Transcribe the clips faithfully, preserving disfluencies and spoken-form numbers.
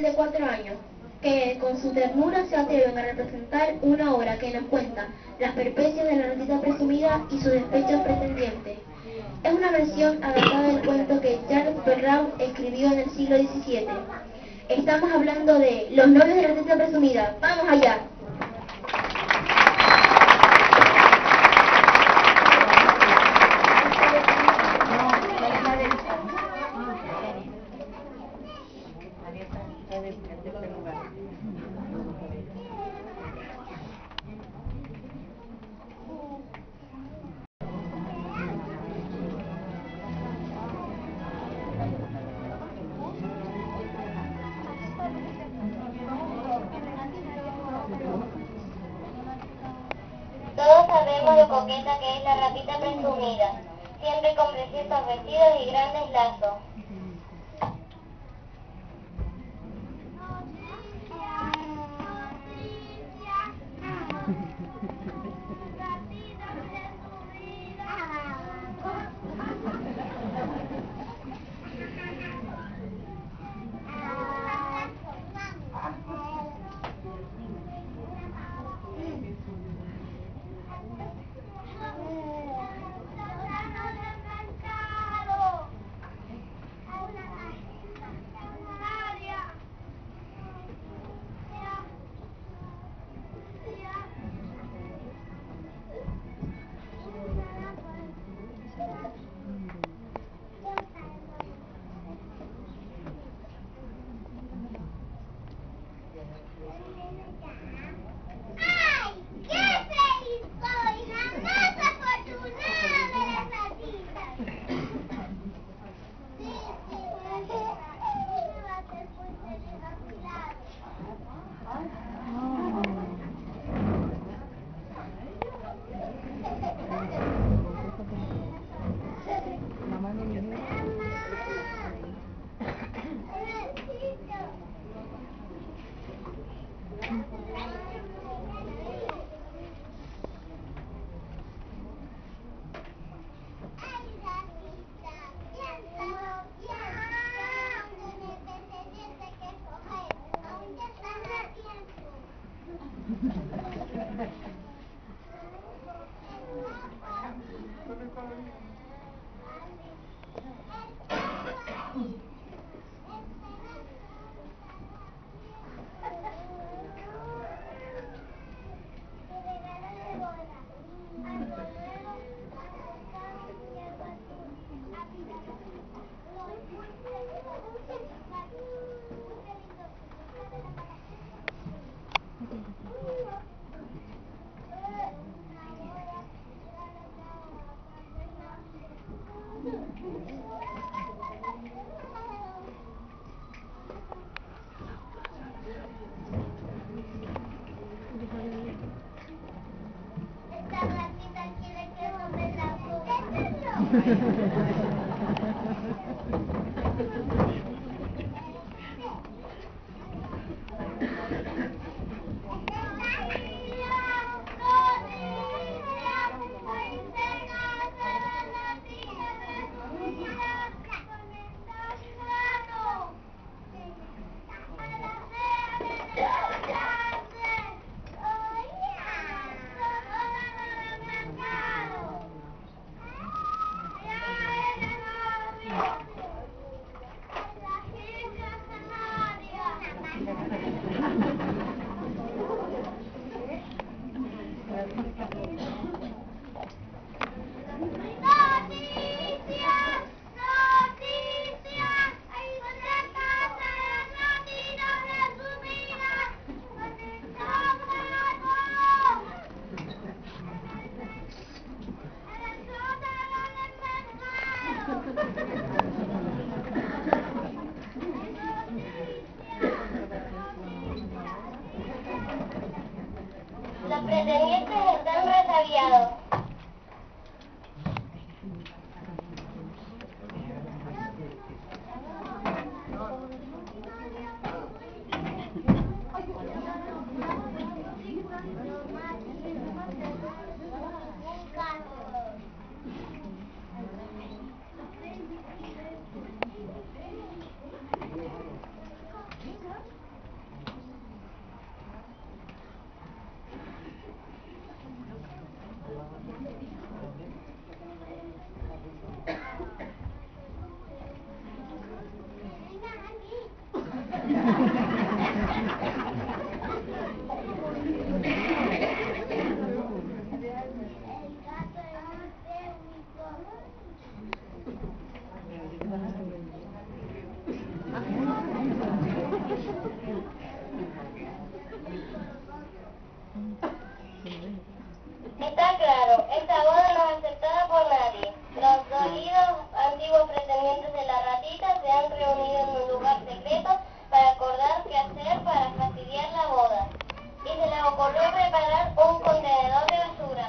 de cuatro años, que con su ternura se atreven a representar una obra que nos cuenta las peripecias de la ratita presumida y sus despechos pretendientes. Es una versión adaptada del cuento que Charles Perrault escribió en el siglo diecisiete. Estamos hablando de Los novios de la ratita presumida. ¡Vamos allá! Todos sabemos lo coqueta que es la ratita presumida, siempre con preciosos vestidos y grandes lazos. Los pretendientes están resabiados. Está claro, esta boda no es aceptada por nadie. Los dolidos antiguos pretendientes de la ratita se han reunido en un lugar secreto para acordar qué hacer para fastidiar la boda. Y se les ocurrió preparar un contenedor de basura.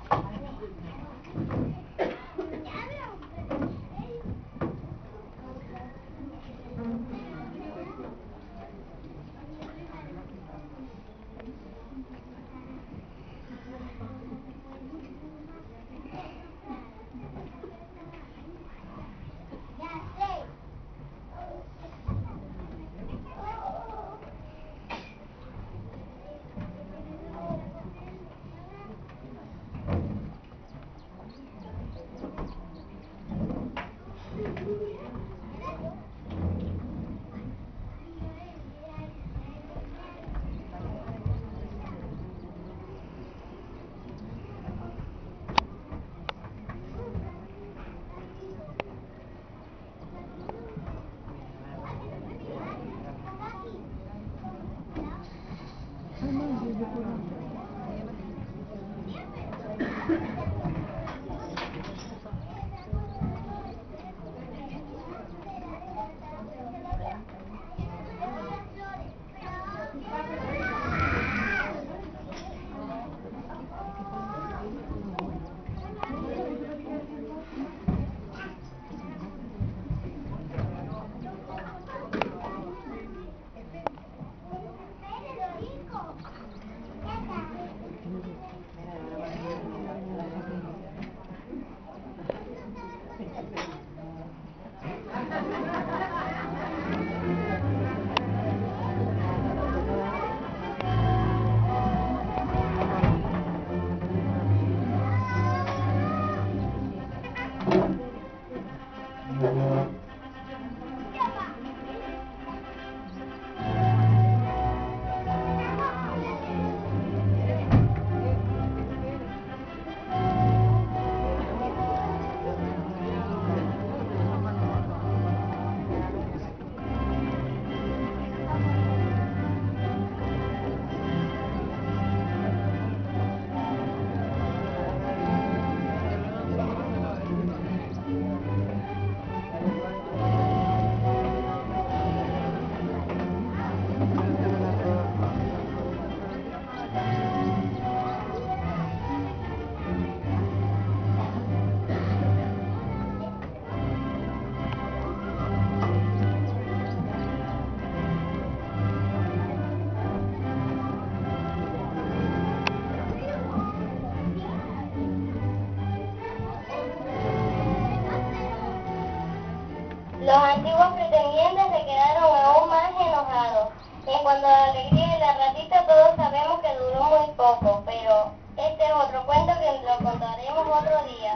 Los antiguos pretendientes se quedaron aún más enojados. Y en cuanto a la alegría de la ratita, todos sabemos que duró muy poco, pero este es otro cuento que lo contaremos otro día.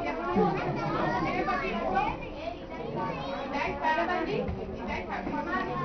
Thank you.